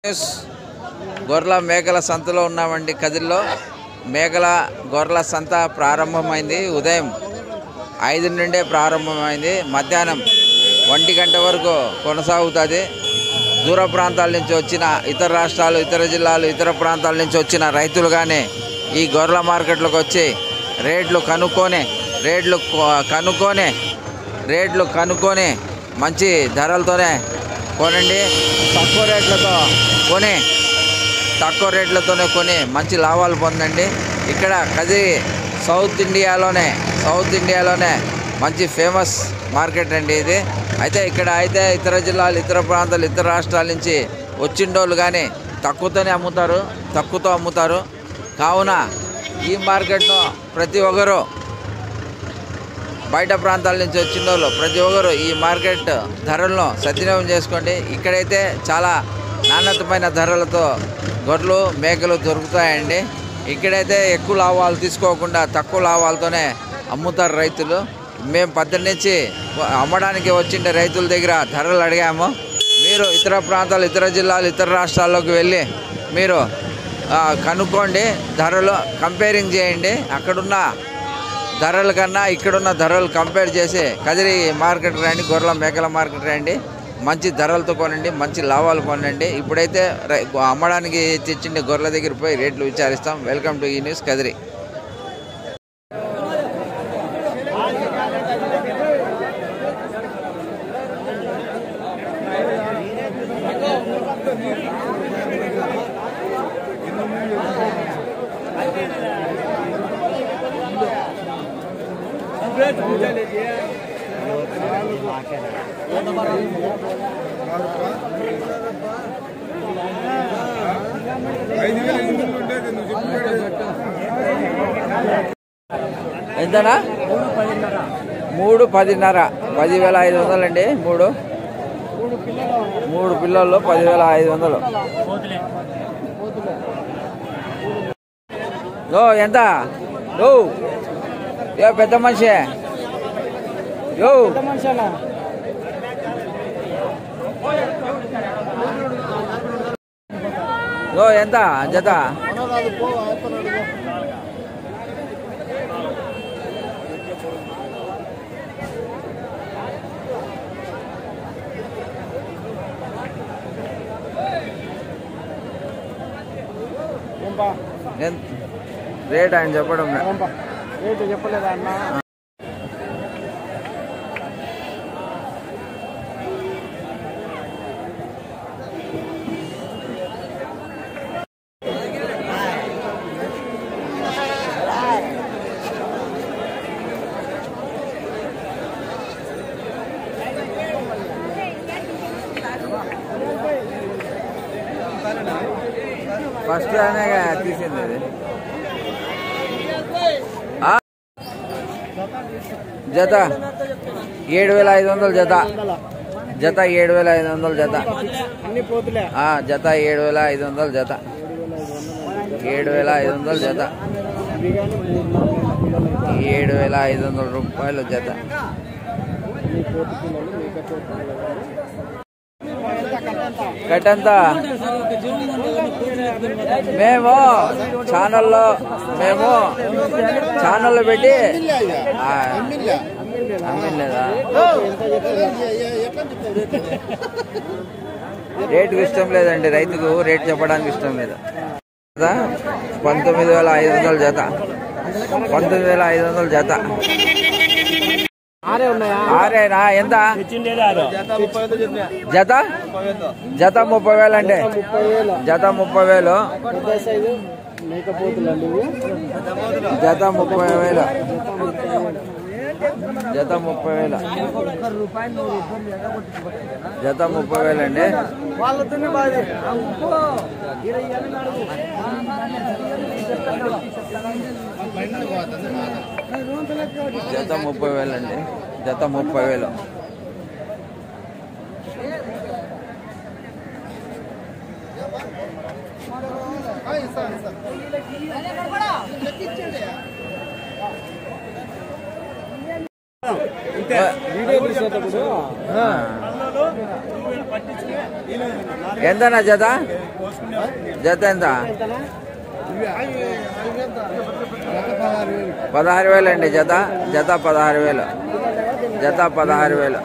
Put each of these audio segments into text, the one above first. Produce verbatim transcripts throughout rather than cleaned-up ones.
గొర్రెల మేకల సంతలో ఉన్నామండి. కదిరిలో మేకల గొర్రెల సంత ప్రారంభమైంది. ఉదయం ఐదు నుండే ప్రారంభమైంది. మధ్యాహ్నం ఒంటి గంట వరకు కొనసాగుతుంది. దూర ప్రాంతాల నుంచి వచ్చిన ఇతర రాష్ట్రాలు, ఇతర జిల్లాలు, ఇతర ప్రాంతాల నుంచి వచ్చిన రైతులు కానీ ఈ గొర్రెల మార్కెట్లోకి వచ్చి రేట్లు కనుక్కొని రేట్లు కనుక్కొని రేట్లు కనుక్కొని మంచి ధరలతోనే కొనండి. తక్కువ రేట్లతో కొని తక్కువ రేట్లతోనే కొని మంచి లాభాలు పొందండి. ఇక్కడ కదిరి సౌత్ ఇండియాలోనే సౌత్ ఇండియాలోనే మంచి ఫేమస్ మార్కెట్ అండి ఇది. అయితే ఇక్కడ అయితే ఇతర జిల్లాలు, ఇతర ప్రాంతాలు, ఇతర రాష్ట్రాల నుంచి వచ్చిండోళ్ళు కానీ తక్కువతోనే అమ్ముతారు తక్కువతో అమ్ముతారు కావున ఈ మార్కెట్ను ప్రతి ఒక్కరు బయట ప్రాంతాల నుంచి వచ్చిన వాళ్ళు ప్రతి ఒక్కరు ఈ మార్కెట్ ధరలను సద్వినియోగం చేసుకోండి. ఇక్కడైతే చాలా నాణ్యతమైన ధరలతో గొర్రెలు మేకలు దొరుకుతాయండి. ఇక్కడైతే ఎక్కువ లాభాలు తీసుకోకుండా తక్కువ లాభాలతోనే అమ్ముతారు రైతులు. మేము పద్దెనిమిది నుంచి అమ్మడానికి వచ్చిండే రైతుల దగ్గర ధరలు అడిగాము. మీరు ఇతర ప్రాంతాలు, ఇతర జిల్లాలు, ఇతర రాష్ట్రాల్లోకి వెళ్ళి మీరు కనుక్కోండి, ధరలు కంపేరింగ్ చేయండి. అక్కడున్న ధరల కన్నా ఇక్కడున్న ధరలు కంపేర్ చేసి కదిరి మార్కెట్ రండి, గొర్రెల మేకల మార్కెట్ రండి, మంచి ధరలతో కొనండి, మంచి లాభాలు పొందండి. ఇప్పుడైతే అమ్మడానికి తెచ్చిండే గొర్రెల దగ్గర పోయి రేట్లు విచారిస్తాం. వెల్కమ్ టు ఈ న్యూస్ కదిరి. ఎంతనా? మూడు పదిన్నర పదివేల ఐదు వందలు అండి. మూడు మూడు పిల్లల్లో పదివేల ఐదు వందలు. ఓ ఎంత? యో యో పెద్ద మనిషి యో ఓ ఎంత జత? రేట్ ఆయన చెప్పడం రేటు చెప్పలేదా అన్న? ఫస్ట్ అనేగా తీసింది అది. జత ఏడు వేల ఐదు వందలు జత జత ఏడు వేల ఐదు వందలు జత జత ఏడు వేల ఐదు వందలు జత ఏడు వేల ఐదు వందలు జత ఏడు వేల ఐదు వందల రూపాయలు జత. కట్టంతా మేము ఛానల్లో మేము ఛానల్లో పెట్టి అమ్మలేదా? రేటుకు ఇష్టం లేదండి, రైతుకు రేటు చెప్పడానికి ఇష్టం లేదు. పంతొమ్మిది వేల ఐదు వందలు జత పంతొమ్మిది వేల ఐదు వందలు జత. ఆరేనా? ఎంత జత? జత ముప్పై వేలు అండి. జత ముప్పై వేలు జత ముప్పై వేలు జత ముప్పై వేలు జత ముప్పై వేలు అండి. జత ముప్పై వేలు అండి. జత ముప్పై వేలు. వీడియో తీసేటప్పుడు ఎంతనా జత? జత ఎంత? పదహారు వేలు అండి జత. జత పదహారు వేలు. జత పదహారు వేలు.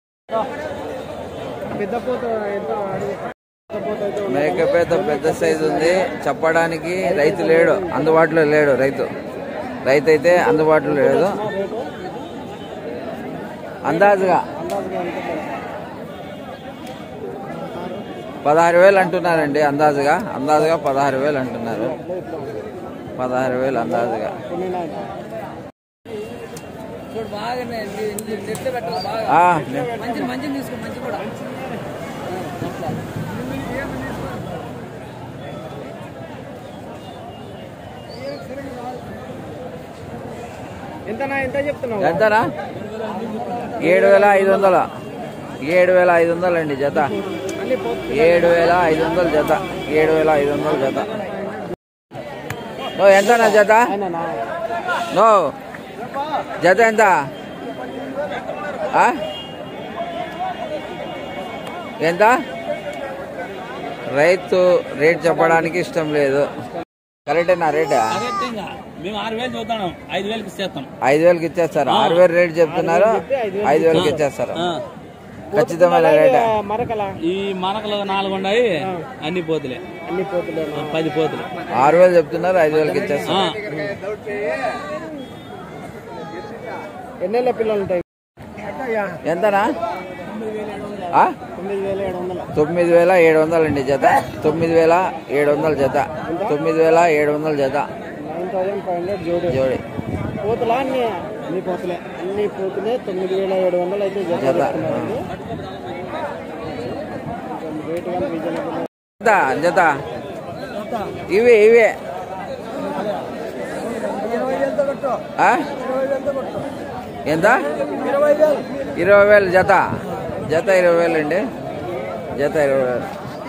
మేకపోతే పెద్ద సైజు ఉంది. చెప్పడానికి రైతు లేడు, అందుబాటులో లేడు. రైతు రైతు అయితే అందుబాటులో లేదు. అందాజుగా పదహారు వేలు అంటున్నారండి. అందాజుగా అందాజుగా పదహారు వేలు అంటున్నారు. పదహారు వేలు అందాజుగా. ఎంతనా? ఏడు వేల ఐదు వందలు. ఏడు వేల ఐదు వందలు అండి జత. ఏడు వేల ఐదు వందలు జత. ఏడు వేల ఐదు వందలు జత. నో ఎంతనా జత? నో జత ఎంత? ఎంత? రైతు రేట్ చెప్పడానికి ఇష్టం లేదు. కరెక్టేనా రేటా? ఐదు వేలకి ఇచ్చేస్తారు. ఆరు వేలు రేట్ చెప్తున్నారు, ఐదు వేలకి ఇచ్చేస్తారు. ఖచ్చితమైన రేట్. ఈ మరకలు నాలుగు ఉన్నాయి, అన్ని పోతులే. అన్ని పోతులే, పది పోతులు. ఆరు వేలు చెప్తున్నారు, ఐదు వేలకి ఇచ్చేస్తారు. ఎన్నెళ్ళ పిల్లలు ఉంటాయి? ఎంతనా? తొమ్మిది వేల ఏడు వందలు అండి జత. తొమ్మిది వేల ఏడు వందలు జత. తొమ్మిది వేల ఏడు వందలు జత. జోడి పోతులా? అన్ని అన్ని పోతులే. అన్ని పోతులే. తొమ్మిది వేల ఏడు వందలు అయితే జత. జత ఇవి ఇవే ఎంత? ఇరవై వేలు జత. జత ఇరవై వేలు అండి. జత ఇరవై వేలు.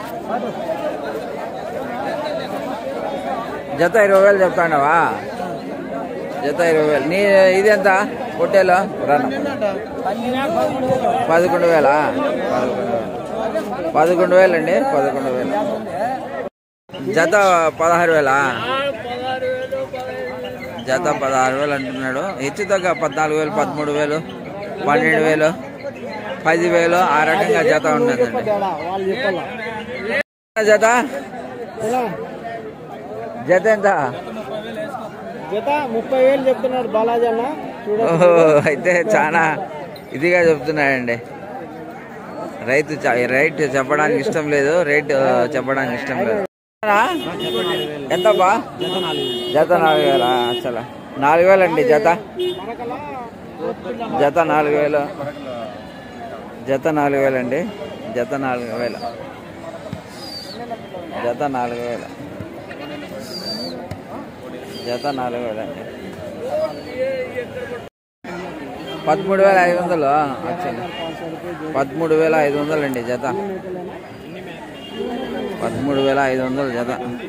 జత ఇరవై వేలు చెప్తాండవా? జత ఇరవై వేలు. నీ ఇది ఎంత పొట్టేలో? పదకొండు వేలా? పదకొండు వేలు. పదకొండు వేలు అండి. పదకొండు వేలు. జత పదహారు వేలా? జత పదహారు వేలు అంటున్నాడు. హెచ్చు తగ్గ పద్నాలుగు వేలు, పదమూడు వేలు, పన్నెండు వేలు, పదివేలు ఆ రకంగా జత ఉన్నదండి. జత జత ఎంత? జత ముప్పై వేలు చెప్తున్నాడు బాలాజీ అన్న. అయితే చాలా ఇదిగా చెప్తున్నాడండి. రైతు రైట్ చెప్పడానికి ఇష్టం లేదు. రేట్ చెప్పడానికి ఇష్టం లేదు. ఎంత బా? జత నాలుగు వేల. అసలు నాలుగు వేలు అండి జత. జత నాలుగు వేలు. జత నాలుగు వేలు అండి. జత నాలుగు వేలు. జత నాలుగు వేలు. జత నాలుగు వేలు అండి. పదమూడు వేల ఐదు వందలు. వచ్చండి. పదమూడు వేల ఐదు వందలు అండి జత. పదమూడు వేల ఐదు వందలు జత.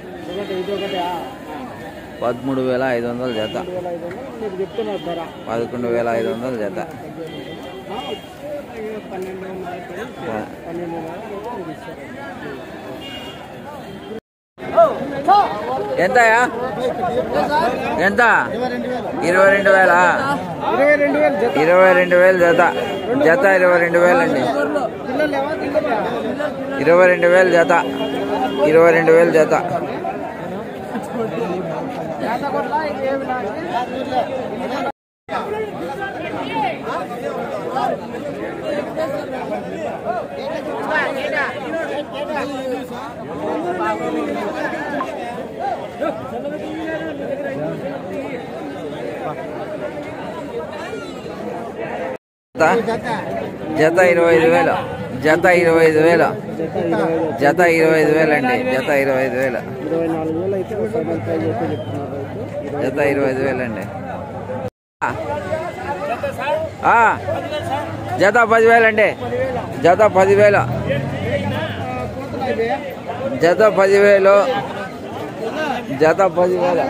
పదమూడు వేల ఐదు వందలు జత. పదకొండు వేల ఐదు వందలు జత. ఎంతయా? ఎంత? ఇరవై రెండు వేల. ఇరవై రెండు వేలు జత. జత ఇరవై రెండు వేలు అండి. ఇరవై రెండు వేలు జత. ఇరవై రెండు వేలు జత. జత ఇరవై ఐదు వేలు. జత ఇరవై ఐదు వేలు. జత ఇరవై ఐదు వేలు అండి. జత ఇరవై ఐదు వేలు. జత ఇరవై ఐదు వేలు అండి. జత పదివేలు అండి. జత పదివేలు. జత పదివేలు. జత పదివేలు.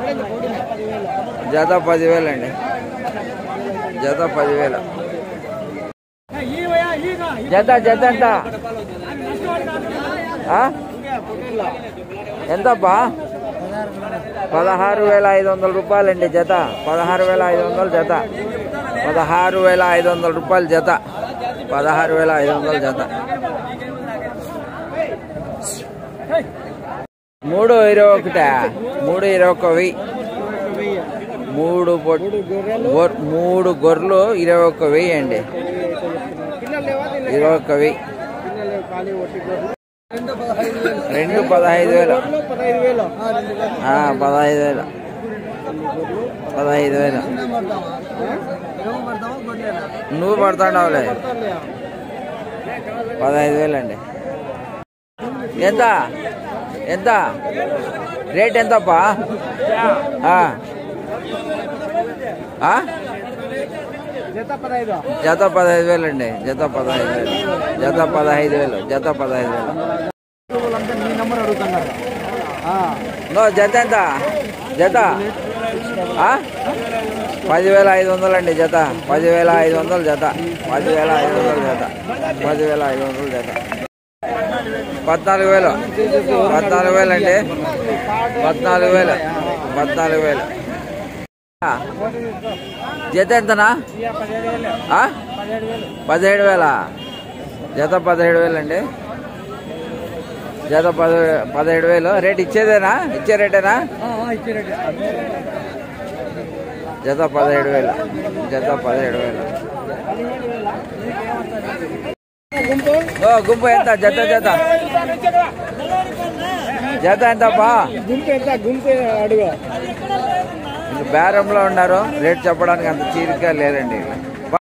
జత పదివేలు అండి. జత పదివేలు. జత జత ఎంత ఆ? ఎంతప్పా పదహారు వేల ఐదు వందల రూపాయలండి జత పదహారు వేల ఐదు వందలు జత పదహారు వేల ఐదు వందల రూపాయలు జత పదహారు వేల ఐదు వందలు జత మూడు ఇరవై ఒకటా మూడు ఇరవై ఒక వెయ్యి మూడు గొర్- మూడు గొర్రెలు ఇరవై ఒక్క వెయ్యి అండి ఇరవై ఒక్క వెయ్యి రెండు పదహైదు వేలు పదహైదు వేలు ఆ, పదహైదు వేలు పదహైదు వేలు నువ్వు పడతాండవులే పదహైదు వేలు అండి ఎంత ఎంత రేట్ ఎంతప్పా ఆ. ఆ? జత పదహైదు జత పదహైదు వేలు అండి జత పదహైదు వేలు జత పదహైదు వేలు జత పదహైదు వేలు వాళ్ళంతా నీ నెంబర్ అడుగుతున్నారు నో జత ఎంత జత ఆ? పదివేల ఐదు వందలు అండి జత పదివేల ఐదు వందలు జత పదివేల ఐదు వందలు జత పదివేల ఐదు వందలు జత పద్నాలుగు వేలు పద్నాలుగు వేలు అండి పద్నాలుగు వేలు పద్నాలుగు వేలు ఆ? జత ఎంతనా ఆ? పదిహేడు వేల జత పదిహేడు వేలు అండి జత పది పదిహేడు వేలు రేట్ ఇచ్చేదేనా ఇచ్చే రేటేనా జత పదిహేడు వేలు జత పదిహేడు వేలు ఓ గుంపు ఎంత జత జత జత ఎంతప్పా గుంపు ఎంత గుంపు అడుగు బేరంలో ఉన్నారు రేట్ చెప్పడానికి అంత చీరిక లేదండి